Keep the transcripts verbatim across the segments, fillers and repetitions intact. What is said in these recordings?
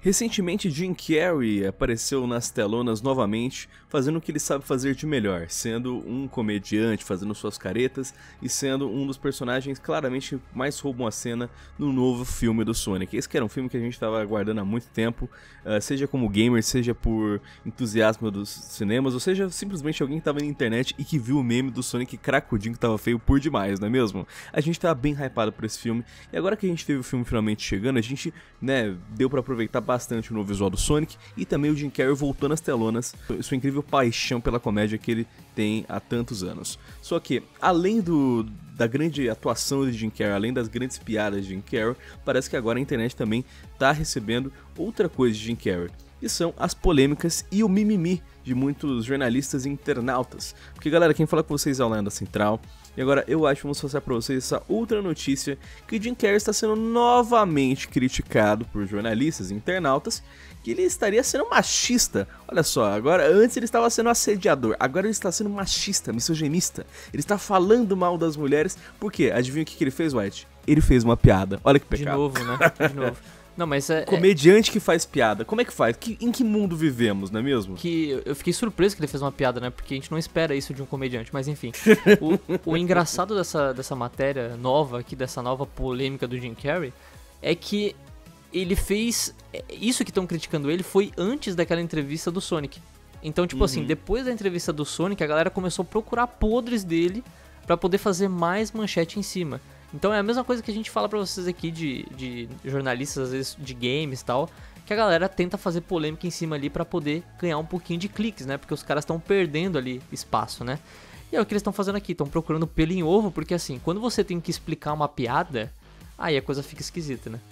Recentemente, Jim Carrey apareceu nas telonas novamente, fazendo o que ele sabe fazer de melhor, sendo um comediante, fazendo suas caretas e sendo um dos personagens claramente mais roubam a cena no novo filme do Sonic. Esse que era um filme que a gente estava aguardando há muito tempo, uh, seja como gamer, seja por entusiasmo dos cinemas, ou seja, simplesmente alguém que estava na internet e que viu o meme do Sonic cracudinho que estava feio por demais, não é mesmo? A gente estava bem hypado por esse filme, e agora que a gente teve o filme finalmente chegando, a gente, né, deu pra aproveitar bastante o novo visual do Sonic e também o Jim Carrey voltando às telonas, sua incrível paixão pela comédia que ele tem há tantos anos. Só que, além do, da grande atuação de Jim Carrey, além das grandes piadas de Jim Carrey, parece que agora a internet também está recebendo outra coisa de Jim Carrey, que são as polêmicas e o mimimi de muitos jornalistas e internautas. Porque, galera, quem fala com vocês é o Lenda Central. E agora eu acho que vamos passar pra vocês essa outra notícia, que Jim Carrey está sendo novamente criticado por jornalistas e internautas, que ele estaria sendo machista. Olha só, agora antes ele estava sendo assediador, agora ele está sendo machista, misoginista. Ele está falando mal das mulheres, por quê? Adivinha o que, que ele fez, White? Ele fez uma piada, olha que pecado. De novo, né? De novo. Não, mas é, comediante que faz piada. Como é que faz? Que, em que mundo vivemos, não é mesmo? Que eu fiquei surpreso que ele fez uma piada, né? Porque a gente não espera isso de um comediante, mas enfim. o, o engraçado dessa, dessa matéria nova aqui, dessa nova polêmica do Jim Carrey, é que ele fez... Isso que estão criticando ele foi antes daquela entrevista do Sonic. Então, tipo uhum. assim, depois da entrevista do Sonic, a galera começou a procurar podres dele pra poder fazer mais manchete em cima. Então é a mesma coisa que a gente fala pra vocês aqui de, de jornalistas, às vezes, de games e tal, que a galera tenta fazer polêmica em cima ali pra poder ganhar um pouquinho de cliques, né? Porque os caras estão perdendo ali espaço, né? E é o que eles estão fazendo aqui, estão procurando pelo em ovo, porque assim, quando você tem que explicar uma piada, aí a coisa fica esquisita, né?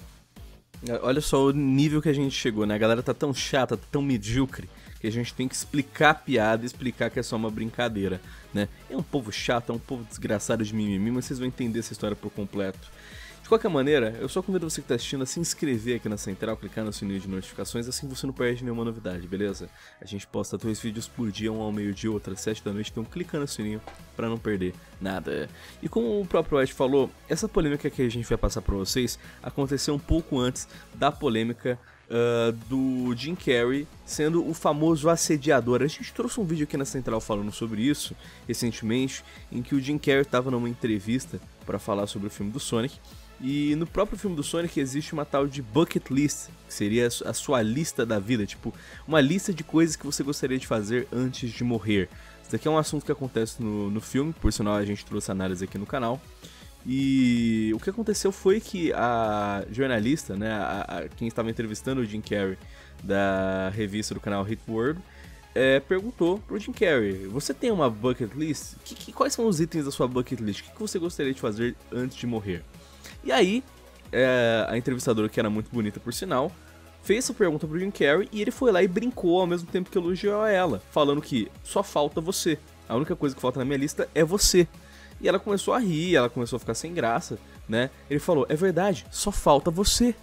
Olha só o nível que a gente chegou, né? A galera tá tão chata, tão medíocre, que a gente tem que explicar a piada e explicar que é só uma brincadeira, né? É um povo chato, é um povo desgraçado de mimimi, mas vocês vão entender essa história por completo. De qualquer maneira, eu só convido você que está assistindo a se inscrever aqui na Central, clicar no sininho de notificações, assim você não perde nenhuma novidade, beleza? A gente posta dois vídeos por dia, um ao meio-dia, outro às sete da noite, então clica no sininho para não perder nada. E como o próprio White falou, essa polêmica que a gente vai passar para vocês aconteceu um pouco antes da polêmica Uh, do Jim Carrey sendo o famoso assediador. A gente trouxe um vídeo aqui na Central falando sobre isso recentemente, em que o Jim Carrey estava numa entrevista para falar sobre o filme do Sonic, e no próprio filme do Sonic existe uma tal de bucket list, que seria a sua lista da vida, tipo, uma lista de coisas que você gostaria de fazer antes de morrer. Isso daqui é um assunto que acontece no, no filme, por sinal a gente trouxe análise aqui no canal. E o que aconteceu foi que a jornalista, né, a, a, quem estava entrevistando o Jim Carrey da revista do canal Hit World, é, perguntou pro Jim Carrey: você tem uma bucket list? Que, que, quais são os itens da sua bucket list? O que, que você gostaria de fazer antes de morrer? E aí, é, a entrevistadora, que era muito bonita por sinal, fez essa pergunta pro Jim Carrey e ele foi lá e brincou ao mesmo tempo que elogiou a ela, falando que só falta você. A única coisa que falta na minha lista é você. E ela começou a rir, ela começou a ficar sem graça, né? Ele falou: é verdade, só falta você.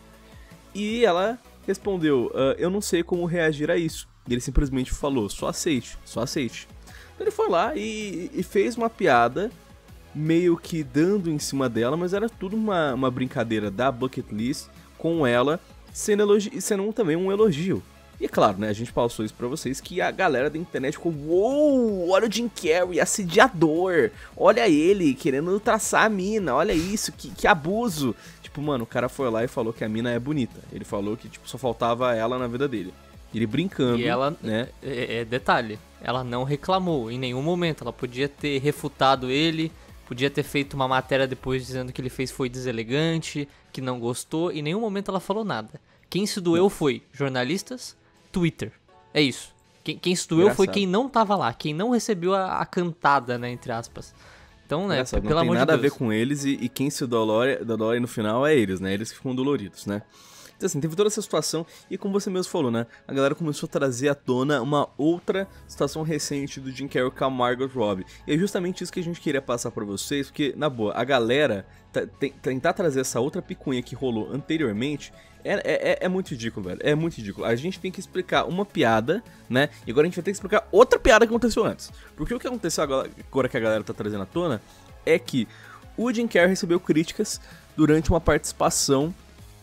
E ela respondeu: uh, eu não sei como reagir a isso. E ele simplesmente falou: só aceite, só aceite. Então ele foi lá e, e fez uma piada, meio que dando em cima dela, mas era tudo uma, uma brincadeira da bucket list com ela, sendo, elogi- sendo um, também um elogio. E é claro, né, a gente passou isso pra vocês, que a galera da internet ficou: uou, olha o Jim Carrey, assediador, olha ele querendo traçar a mina, olha isso, que, que abuso. Tipo, mano, o cara foi lá e falou que a mina é bonita, ele falou que tipo, só faltava ela na vida dele. Ele brincando, e ela, né? É, é, detalhe, ela não reclamou em nenhum momento, ela podia ter refutado ele, podia ter feito uma matéria depois dizendo que ele fez foi deselegante, que não gostou, e em nenhum momento ela falou nada. Quem se doeu não. foi jornalistas, Twitter. É isso. Quem, quem se doeu foi quem não tava lá, quem não recebeu a, a cantada, né, entre aspas. Então, né, Engraçado, pelo não amor tem nada de Deus. a ver com eles e, e quem se dolore, dolore no final é eles, né? Eles que ficam doloridos, né? Então assim, teve toda essa situação e como você mesmo falou, né? A galera começou a trazer à tona uma outra situação recente do Jim Carrey com a Margot Robbie. E é justamente isso que a gente queria passar pra vocês, porque, na boa, a galera tentar trazer essa outra picuinha que rolou anteriormente é, é, é muito ridículo, velho. É muito ridículo. A gente tem que explicar uma piada, né? E agora a gente vai ter que explicar outra piada que aconteceu antes. Porque o que aconteceu agora, agora que a galera tá trazendo à tona é que o Jim Carrey recebeu críticas durante uma participação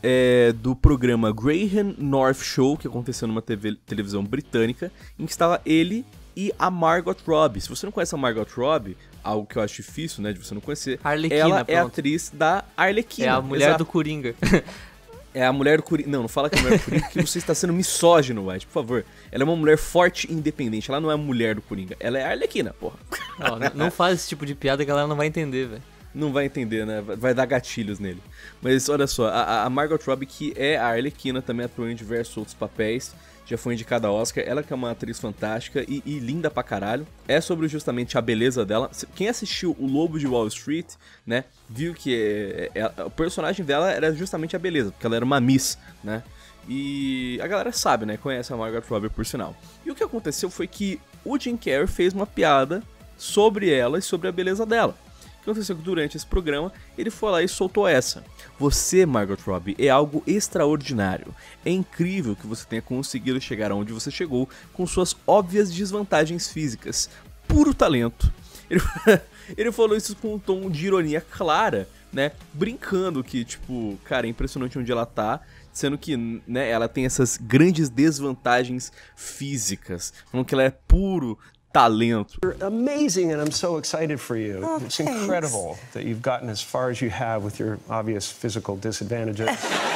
é, do programa Graham North Show, que aconteceu numa T V, televisão britânica, em que estava ele e a Margot Robbie. Se você não conhece a Margot Robbie, algo que eu acho difícil, né, de você não conhecer, Arlequina, ela pronto. é a atriz da Arlequina. É a mulher exato. do Coringa. É a mulher do Coringa. Não, não fala que é a mulher do Coringa, que você está sendo misógino, White, por favor. Ela é uma mulher forte e independente. Ela não é a mulher do Coringa. Ela é a Arlequina, porra. Ó, n- não faz esse tipo de piada que a galera não vai entender, velho. Não vai entender, né? Vai dar gatilhos nele. Mas olha só, a, a Margot Robbie, que é a Arlequina, também atuou em diversos outros papéis. Já foi indicada ao Oscar. Ela que é uma atriz fantástica e, e linda pra caralho. É sobre justamente a beleza dela. Quem assistiu O Lobo de Wall Street, né, viu que é, é, o personagem dela era justamente a beleza, porque ela era uma Miss, né? E a galera sabe, né? Conhece a Margot Robbie, por sinal. E o que aconteceu foi que o Jim Carrey fez uma piada sobre ela e sobre a beleza dela. O que aconteceu que durante esse programa, ele foi lá e soltou essa. Você, Margot Robbie, é algo extraordinário. É incrível que você tenha conseguido chegar aonde você chegou com suas óbvias desvantagens físicas. Puro talento. Ele, ele falou isso com um tom de ironia clara, né? Brincando que, tipo, cara, é impressionante onde ela tá. Sendo que, né, ela tem essas grandes desvantagens físicas. Falando que ela é puro talento. You're amazing, and I'm so excited for you. Oh, it's thanks. incredible that you've gotten as far as you have with your obvious physical disadvantages.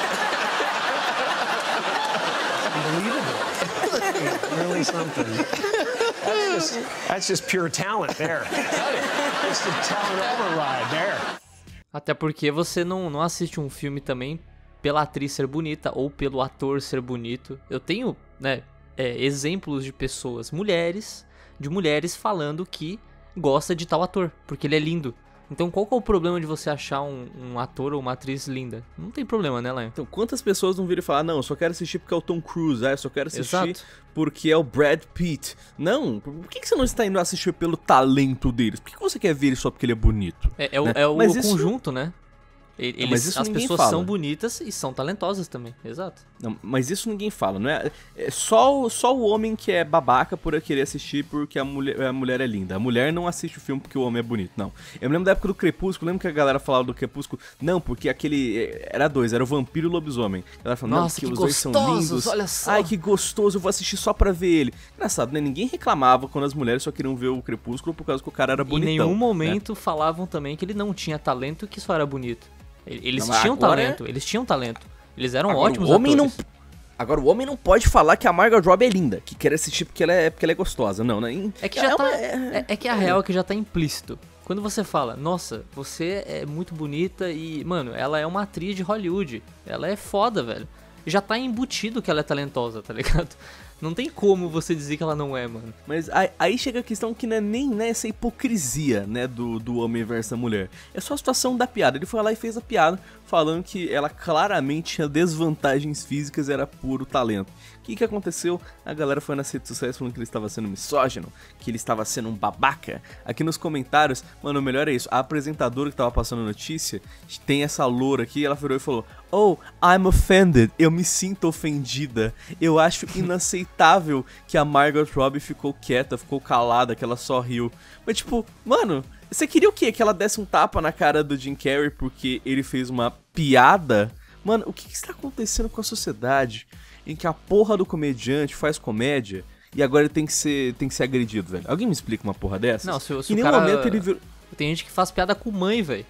Unbelievable. Really something. That's just, that's just pure talent there. Just a talent override there. Até porque você não, não assiste um filme também pela atriz ser bonita ou pelo ator ser bonito. Eu tenho, né, é, exemplos de pessoas, mulheres, de mulheres falando que gosta de tal ator, porque ele é lindo. Então qual que é o problema de você achar um, um ator ou uma atriz linda? Não tem problema, né, Lion? Então, quantas pessoas não viram e falar, não, eu só quero assistir porque é o Tom Cruise, ah, eu só quero assistir Exato. porque é o Brad Pitt. Não, por que que você não está indo assistir pelo talento deles? Por que que você quer ver ele só porque ele é bonito? É, é o, né? é o Mas isso- conjunto, né? E- Eles, mas isso as ninguém pessoas fala. são bonitas e são talentosas também, exato. Não, mas isso ninguém fala, não é? É só, o- só o homem que é babaca por querer assistir porque a mulher, a mulher é linda. A mulher não assiste o filme porque o homem é bonito, não. Eu me lembro da época do Crepúsculo, lembro que a galera falava do Crepúsculo, não, porque aquele, era dois, era o vampiro e o lobisomem. A galera falava, não, Nossa, porque que os dois são gostosos, lindos. olha só. Ai, que gostoso, eu vou assistir só pra ver ele. Engraçado, né? Ninguém reclamava quando as mulheres só queriam ver o Crepúsculo por causa que o cara era Em bonitão. nenhum né? momento falavam também que ele não tinha talento e que só era bonito. Eles Não, mas tinham agora talento, eles tinham talento. Eles eram Agora, ótimos o homem atores. não Agora, o homem não pode falar que a Margot Robbie é linda, que quer assistir porque ela é, porque ela é gostosa. Não, né? É que já tá. uma- É, é que a real é que já tá implícito. Quando você fala, nossa, você é muito bonita e, mano, ela é uma atriz de Hollywood. Ela é foda, velho. Já tá embutido que ela é talentosa, tá ligado? Não tem como você dizer que ela não é, mano. Mas aí, aí chega a questão que não é nem né, essa hipocrisia, né, do, do homem versus a mulher. É só a situação da piada. Ele foi lá e fez a piada falando que ela claramente tinha desvantagens físicas, era puro talento. O que que aconteceu? A galera foi nas redes sociais falando que ele estava sendo misógino, que ele estava sendo um babaca. Aqui nos comentários, mano, o melhor é isso. A apresentadora que tava passando a notícia, tem essa loura aqui, ela virou e falou: "Oh, I'm offended. Eu me sinto ofendida. Eu acho inaceitável que a Margot Robbie ficou quieta, ficou calada, que ela só riu." Mas tipo, mano, você queria o quê? Que ela desse um tapa na cara do Jim Carrey porque ele fez uma piada? Mano, o que que está acontecendo com a sociedade em que a porra do comediante faz comédia e agora ele tem que ser, tem que ser agredido, velho? Alguém me explica uma porra dessa? Não, se, se em o nenhum cara... momento ele virou... Tem gente que faz piada com mãe, velho.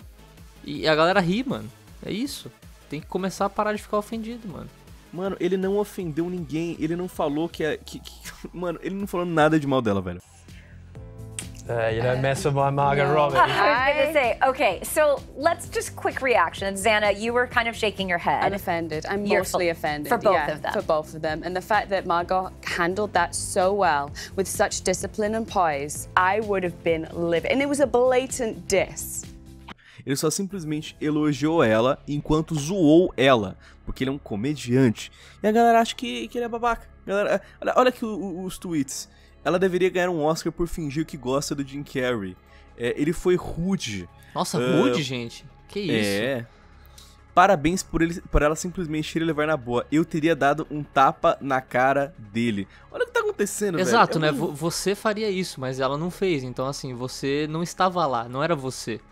E a galera ri, mano. É isso. Tem que começar a parar de ficar ofendido, mano. Mano, ele não ofendeu ninguém, ele não falou que é... Que, que- mano, ele não falou nada de mal dela, velho. Uh, you don't mess with my Margot Robbie. I was gonna say, okay, so let's just quick reaction. Xana, you were kind of shaking your head. I'm offended. I'm You're mostly for- offended. for both yeah, of them. For both of them. And the fact that Margot handled that so well, with such discipline and poise, I would have been livid. And it was a blatant diss. Ele só simplesmente elogiou ela enquanto zoou ela, porque ele é um comediante. E a galera acha que, que ele é babaca. Galera, olha, olha aqui o- o- os tweets. Ela deveria ganhar um Oscar por fingir que gosta do Jim Carrey. É, ele foi rude. Nossa, Ah, rude, gente. Que isso? É. Parabéns por, ele, por ela simplesmente ir levar na boa. Eu teria dado um tapa na cara dele. Olha o que tá acontecendo, Exato, velho. né? Vo- Você faria isso, mas ela não fez. Então, assim, você não estava lá. Não era você.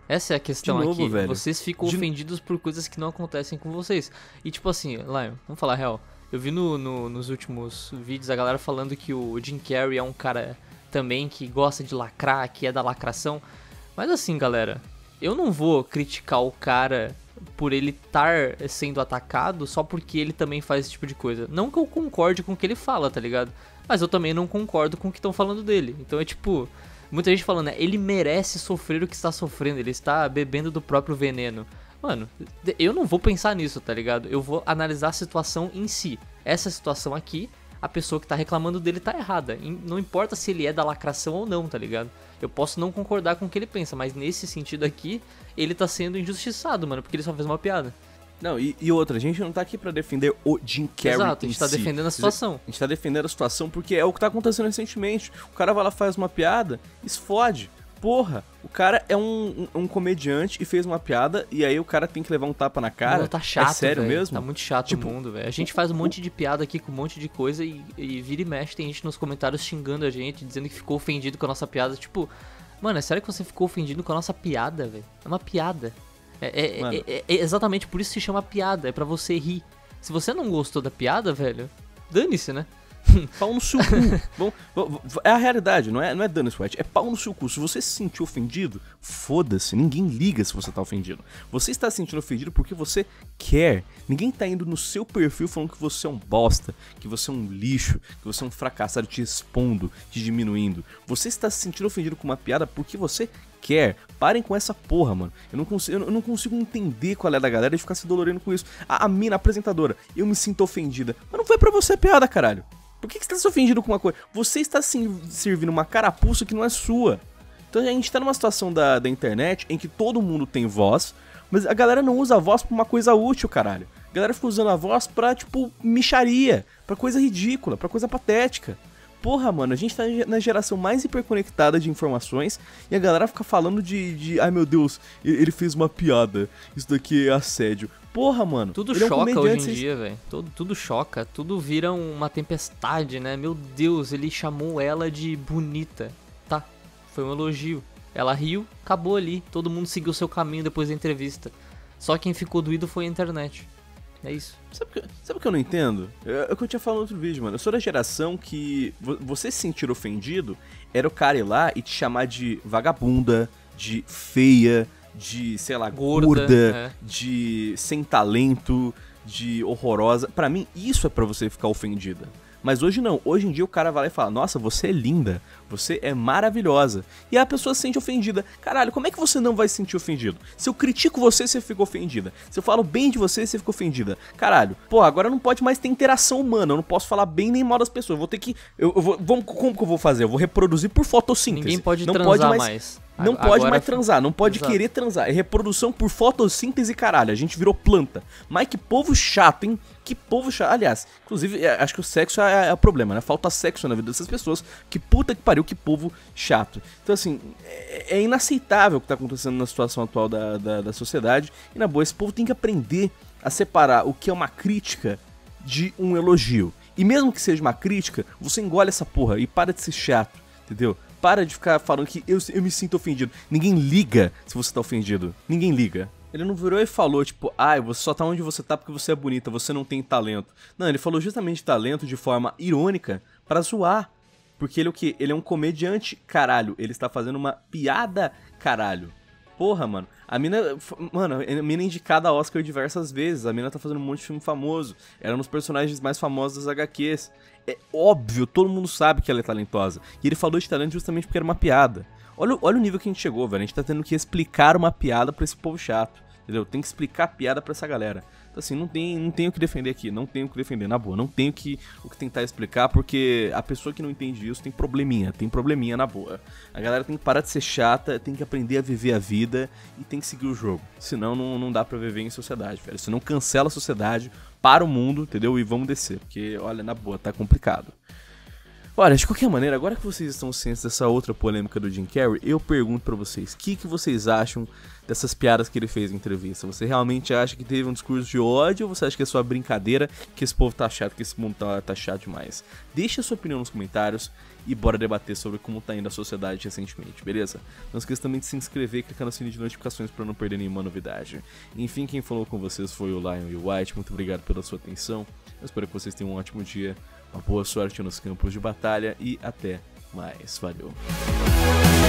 Essa é a questão De novo, aqui. velho. Vocês ficam De... ofendidos por coisas que não acontecem com vocês. E tipo assim, Lion, vamos falar a real. Eu vi no, no, nos últimos vídeos a galera falando que o Jim Carrey é um cara também que gosta de lacrar, que é da lacração. Mas assim, galera, eu não vou criticar o cara por ele estar sendo atacado só porque ele também faz esse tipo de coisa. Não que eu concorde com o que ele fala, tá ligado? Mas eu também não concordo com o que estão falando dele. Então é tipo... Muita gente falando, né? Ele merece sofrer o que está sofrendo. Ele está bebendo do próprio veneno. Mano, eu não vou pensar nisso, tá ligado? Eu vou analisar a situação em si. Essa situação aqui, a pessoa que tá reclamando dele tá errada. Não importa se ele é da lacração ou não, tá ligado? Eu posso não concordar com o que ele pensa, mas nesse sentido aqui, ele tá sendo injustiçado, mano, porque ele só fez uma piada. Não, e, e outra, a gente não tá aqui pra defender o Jim Carrey. Exato, a gente tá si. defendendo a situação. A gente tá defendendo a situação porque é o que tá acontecendo recentemente. O cara vai lá, faz uma piada, explode. Porra, o cara é um, um, um comediante e fez uma piada e aí o cara tem que levar um tapa na cara. Mano, tá chato, é sério véio. mesmo? Tá muito chato tipo, o mundo, velho. A gente faz um monte de piada aqui com um monte de coisa e, e vira e mexe, tem gente nos comentários xingando a gente, dizendo que ficou ofendido com a nossa piada. Tipo, mano, é sério que você ficou ofendido com a nossa piada, velho? É uma piada. É, é, é, é, é exatamente por isso que se chama piada, é pra você rir. Se você não gostou da piada, velho, dane-se, né? Pau no seu cu. Bom, é a realidade, não é, não é dano sweat, é pau no seu cu. Se você se sentiu ofendido, foda-se, ninguém liga se você tá ofendido. Você está se sentindo ofendido porque você quer. Ninguém tá indo no seu perfil falando que você é um bosta, que você é um lixo, que você é um fracassado, te expondo, te diminuindo. Você está se sentindo ofendido com uma piada porque você quer. Parem com essa porra, mano. Eu não consigo, eu não consigo entender qual é da galera e ficar se dolorindo com isso. A, a mina, a apresentadora, eu me sinto ofendida. Mas não foi pra você a piada, caralho. Por que, que você tá se ofendido com uma coisa? Você está se servindo uma carapuça que não é sua. Então a gente tá numa situação da, da internet em que todo mundo tem voz, mas a galera não usa a voz pra uma coisa útil, caralho. A galera fica usando a voz pra, tipo, micharia, pra coisa ridícula, pra coisa patética. Porra, mano, a gente tá na geração mais hiperconectada de informações e a galera fica falando de, de ai meu Deus, ele fez uma piada, isso daqui é assédio. Porra, mano. Tudo ele choca é um hoje em vocês... dia, velho. Tudo, tudo choca, tudo vira uma tempestade, né? Meu Deus, ele chamou ela de bonita. Tá, foi um elogio. Ela riu, acabou ali. Todo mundo seguiu seu caminho depois da entrevista. Só quem ficou doído foi a internet. É isso. Sabe o que, sabe que eu não entendo? É, é o que eu tinha falado no outro vídeo, mano. Eu sou da geração que você se sentir ofendido era o cara ir lá e te chamar de vagabunda, de feia, de, sei lá, gorda, gorda é. de sem talento, de horrorosa. Pra mim, isso é pra você ficar ofendida. Mas hoje não. Hoje em dia o cara vai lá e fala, nossa, você é linda, você é maravilhosa. E a pessoa se sente ofendida. Caralho, como é que você não vai se sentir ofendido? Se eu critico você, você fica ofendida. Se eu falo bem de você, você fica ofendida. Caralho, pô, agora não pode mais ter interação humana. Eu não posso falar bem nem mal das pessoas. Eu vou ter que... Eu, eu vou, vamos, como que eu vou fazer? Eu vou reproduzir por fotossíntese. Ninguém pode não transar pode mais... mais. Não Agora pode mais transar, não pode Exato. querer transar. É reprodução por fotossíntese, caralho. A gente virou planta. Mas que povo chato, hein? Que povo chato. Aliás, inclusive, acho que o sexo é, é o problema, né? Falta sexo na vida dessas pessoas. Que puta que pariu, que povo chato. Então, assim, é, é inaceitável o que tá acontecendo na situação atual da, da, da sociedade. E, na boa, esse povo tem que aprender a separar o que é uma crítica de um elogio. E mesmo que seja uma crítica, você engole essa porra e para de ser chato, entendeu? Para de ficar falando que eu, eu me sinto ofendido. Ninguém liga se você tá ofendido. Ninguém liga. Ele não virou e falou, tipo, ai, ah, você só tá onde você tá porque você é bonita, você não tem talento. Não, ele falou justamente talento de forma irônica pra zoar. Porque ele é o quê? Ele é um comediante, caralho. Ele está fazendo uma piada, caralho. Porra, mano. A mina, mano, a mina é indicada a Oscar diversas vezes. A mina tá fazendo um monte de filme famoso. Ela é um dos personagens mais famosos das agá quês. É óbvio, todo mundo sabe que ela é talentosa. E ele falou de talento justamente porque era uma piada. Olha, olha o nível que a gente chegou, velho. A gente tá tendo que explicar uma piada pra esse povo chato. Entendeu? Tem que explicar a piada pra essa galera. Então, assim, não tem, não tem o que defender aqui. Não tem o que defender, na boa. Não tem o que, o que tentar explicar, porque a pessoa que não entende isso tem probleminha. Tem probleminha, na boa. A galera tem que parar de ser chata, tem que aprender a viver a vida e tem que seguir o jogo. Senão, não, não dá pra viver em sociedade, velho. Senão, cancela a sociedade, para o mundo, entendeu? E vamos descer. Porque, olha, na boa, tá complicado. Olha, de qualquer maneira, agora que vocês estão cientes dessa outra polêmica do Jim Carrey, eu pergunto pra vocês, o que, que vocês acham dessas piadas que ele fez em entrevista? Você realmente acha que teve um discurso de ódio ou você acha que é só brincadeira, que esse povo tá chato, que esse mundo tá, tá chato demais? Deixa a sua opinião nos comentários e bora debater sobre como tá indo a sociedade recentemente, beleza? Não esqueça também de se inscrever e clicar no sininho de notificações para não perder nenhuma novidade. Enfim, quem falou com vocês foi o Lion e o White, muito obrigado pela sua atenção, eu espero que vocês tenham um ótimo dia, uma boa sorte nos campos de batalha e até mais, valeu!